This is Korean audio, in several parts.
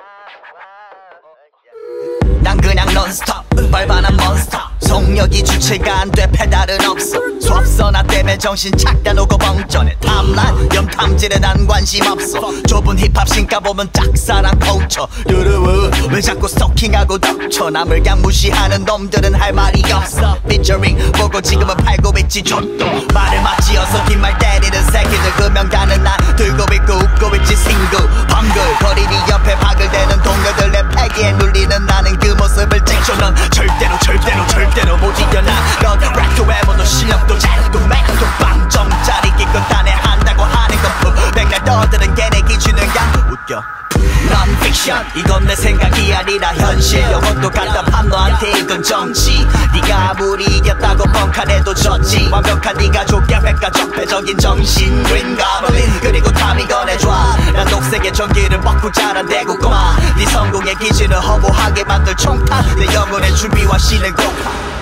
난 그냥 넌스톱 발반한 몬스터 속력이 주체가 안 돼 페달은 없어 수없어 나 때문에 정신 착다 놓고 벙전해 탐란 염탐질에 난 관심 없어 좁은 힙합 신가 보면 짝사랑 펑쳐 두루우 왜 자꾸 스토킹하고 덮쳐 남을 그냥 무시하는 놈들은 할 말이 없어 피처링 보고 지금은 팔고 있지 족도 말을 맞지어서 뒷말 때리는 새끼들 그 명단은 난 들고 있고 웃고 있지 싱글 벙글 거리니 옆에 박을 대는 동료들 내 패기에 눌리는 나는 그 모습을 찍죠 넌 절대로 못 이겨나 넌 랩도 외모도 실력도 재력도 매력도 빵점짜리 기껏 단해한다고 하는 건 백날 너들은 걔네 기준을 그냥 웃겨 넌 픽션 이건 내 생각이 아니라 현실 영혼도 답답한 너한테 이건 정치 네가 아무리 이겼다고 뻥카내도 졌지 완벽한 네가 조개회가 적폐적인 정신 Green Goblin 그리고 탐이 꺼내줘 난 녹색의 전기를 먹고 자란 대구꼬마 네 성공의 기준을 허무하게 만들 총탄 내 영혼의 준비와 신을 고파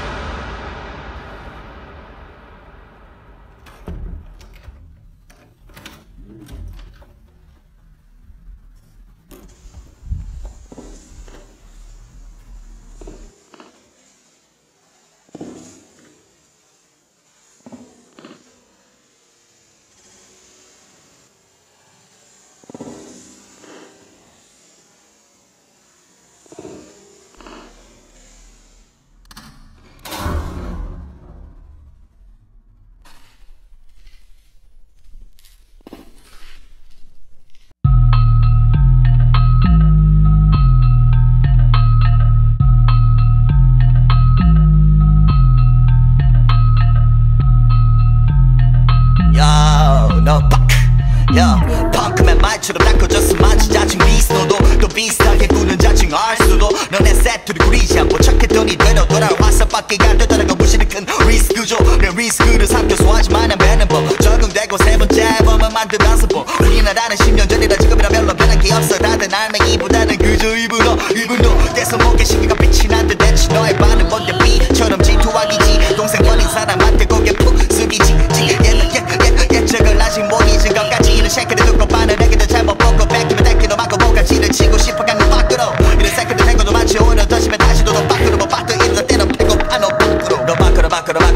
펑크맨 말처럼 닦아져서 마치 자칭 비스노도 또 비슷하게 구는 자칭 알수도 너네 세트를 구리지 않고 착했더니 되려 돌아와서 밖에 안 되더라고 무시는 큰 리스크죠 내 리스크를 삼켜 소화하지 마냐 매는 법 적용되고 세 번째 앨범을 만들면서 뭐 우리나라는 10년 전이라 지금이라 별로 변한 게 없어 다들 나는 이보다는 그저 이분도 떼서 먹게 시기가 빛이 난데 대체 너의 반은 뭔데 B처럼 질투하기지 동생 버린 사람한테 고개 푹 숙이지 예측을 아직 못 잊은 것까지 이런 새끼들 듣고 반을 내게도 잘못 보고 뺏기면 뺏기도 맞고 뭐가지를 치고 싶어 가는 밖으로 이런 새끼들 생각도 많지 오히려 더 심해 다시도 너 밖으로 못 밖으로 이런 때는 배고파 너 밖으로 너 밖으로 너 밖으로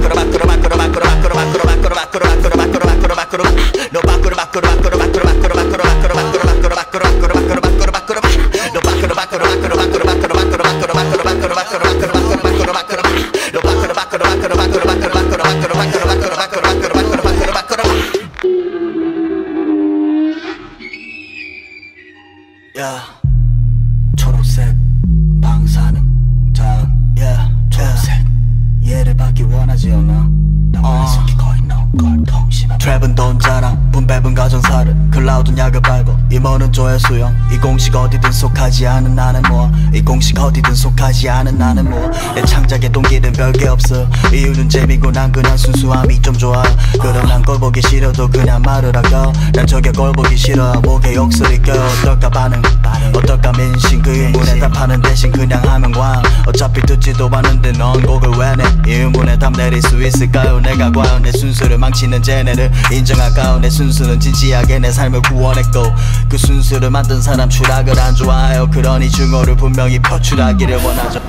초록색 방사능 자연 초록색 얘를 받기 원하지 않아 나만의 속이 거의 너걸 통신한 트랩은 돈 자랑 분배분 가정사를 클라우드는 약을 빨고 임원은 조회 수영 이 공식 어디든 속하지 않은 나는 이 공식 어디든 속하지 않은 나는 내 창작의 동기는 별게 없어 이유는 재미고 난 그냥 순수함이 좀 좋아 그럼 난 꼴 보기 싫어도 그냥 말을 할까 난 저게 꼴 보기 싫어 목에 욕설이 껴 어떨까 반응 어떨까 민심 그 의문에 답하는 대신 그냥 하면 광 어차피 듣지도 않는데 넌 곡을 왜 내 이 의문에 답 내릴 수 있을까요 내가 과연 내 순수를 망치는 쟤네를 인정할까요 내 순수는 진지하게 내 삶을 구원했고 그 순수를 만든 사람 추락을 안 좋아해요 그러니 증오를 분명히 표출하기를 원하죠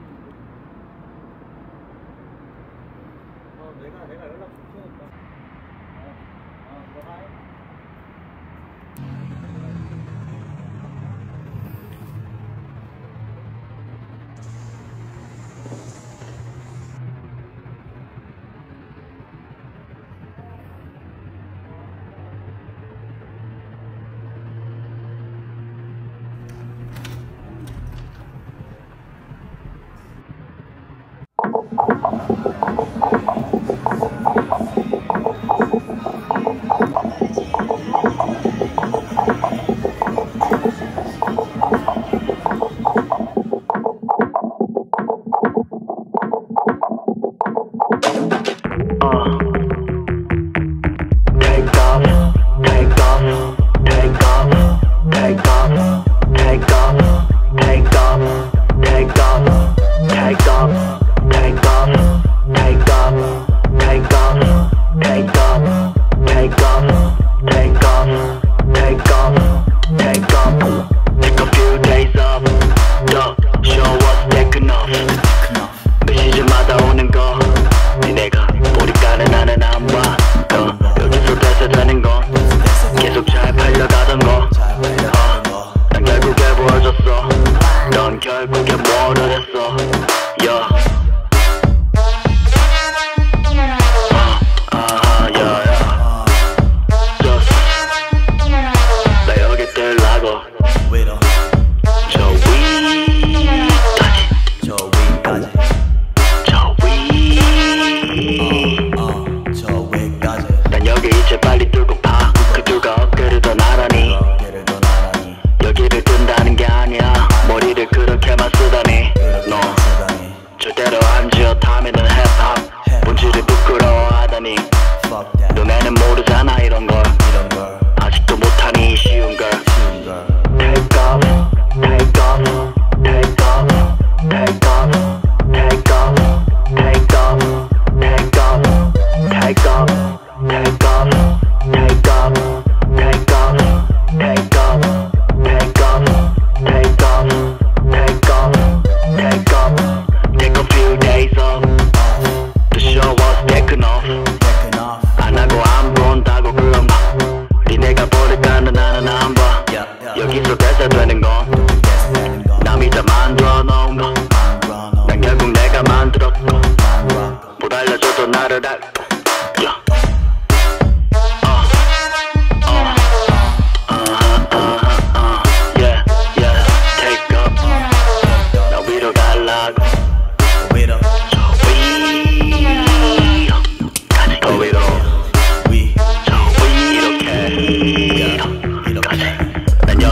내가 연락 좀 해야겠다.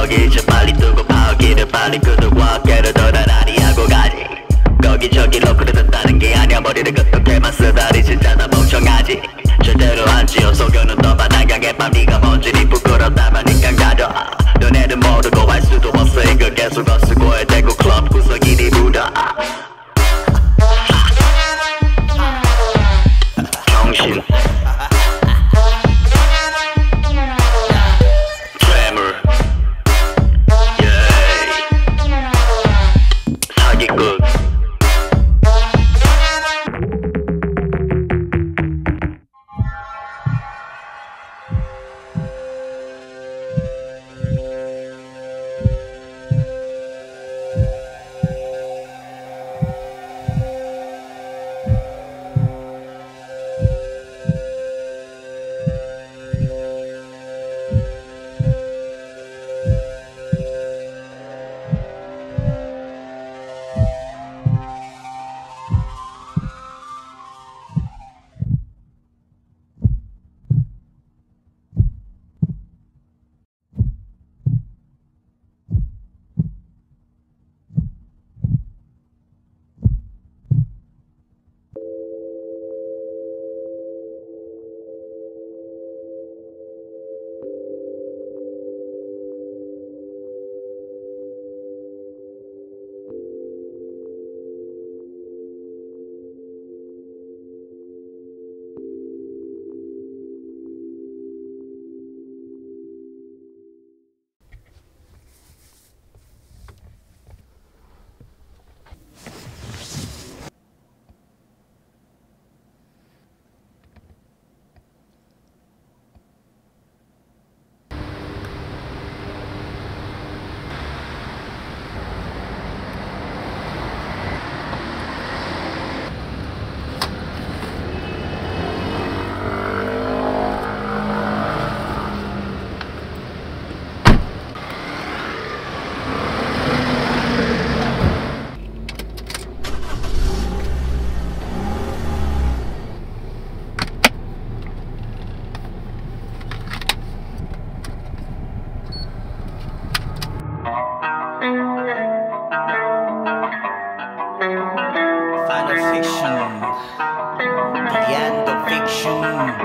거기 이제 빨리 뜨고 파기를 빨리 끄두고 깨를 더 나란히 하고 가지 거기저기로 그려졌다는 게 아니야 머리를 끄덕게만 쓰다리지 잖아 멍청하지 절대로 안 지어 속여는 너만 안강해 밤 네가 뭔지니 부끄럽다면 니깐 가져 너네는 모르고 할 수도 없어 이거 계속 어쓰고 대구 클럽 구석이니 묻어 정신 트레물 사기꾼 Final fiction, the end of fiction.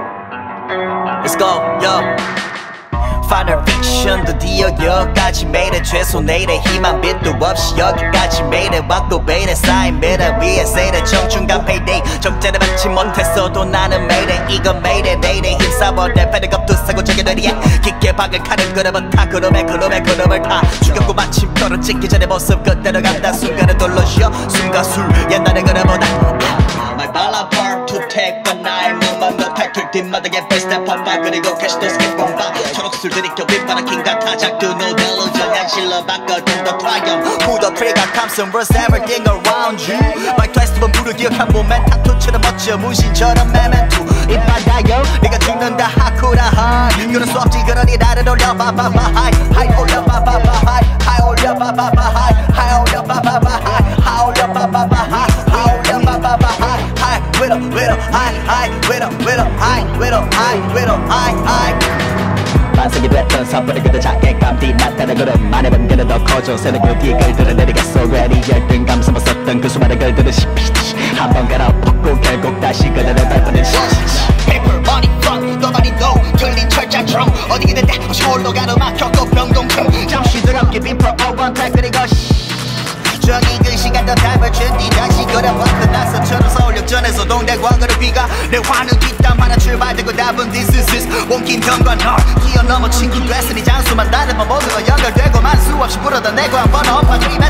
Let's go, yo. Final fiction 드디어 여기까지 made it 최소 내일의 희망 빛도 없이 여기까지 made it 왔고 베일에 쌓인 미래 위에 say that 정중간 payday 정제를 받지 못했어도 나는 made it 이건 made it 내일의 힘싸워내 패드컵도 사고 저게 뇌리에 깊게 박을 칼을 끌어버타 그놈의 그놈을 다 죽였고 마침표를 찍기 전에 모습 그대로 간다 순간을 돌려쉬어 순간술 옛날에 그래보다 My ballad part to take but 나의 몸만 몇 탈출 뒷마당에 best step up 그리고 캐시도 스킵 bomba 초록술 들이켜 빗바람 킹 같아 작두 no delusion 현실로 바꿔둔 더 triumph Pull the trigger Thompson verse everything around you My twice 두번 불을 기억한 몸엔 타투처럼 멋져 무신처럼 메멘투 이 바다요 네가 죽는다 하쿠라 하이 그럴 수 없지 그러니 나를 올려봐봐봐 하이 올려봐봐봐 하이 올려봐봐봐 하이 올려봐봐봐 하이 올려봐봐봐 하이 올려봐봐봐 하이 위로 하이 위로 하이 완성이 됐던 선물을 그대 자괴감 뒤 나타난 그런 말해본 그는 더 커져 새는 그 뒤에 글들을 내리겠어 괜히 열등감 삼았었던 그 수많은 글들은 한번 갈아엎고 결국 다시 그대로 밟는 Paper, money, fun, nobody know 틀린 철자 drum 어디 있는데 홀로 가로막혔고 병동충 잠시 더럽게 빈풀 어원탈 그리고 정이 그 시간도 답을 준 뒤 다시 걸어봐 끝났어처럼 서울역전에서 동대광으로 비가 내 화는 뒷담 하나 출발되고 답은 this is this 옮긴 현관 뛰어넘어 친구 됐으니 장수만 다르면 모두가 연결되고 만수 없이 부르던 내 고향 번호 엎어지면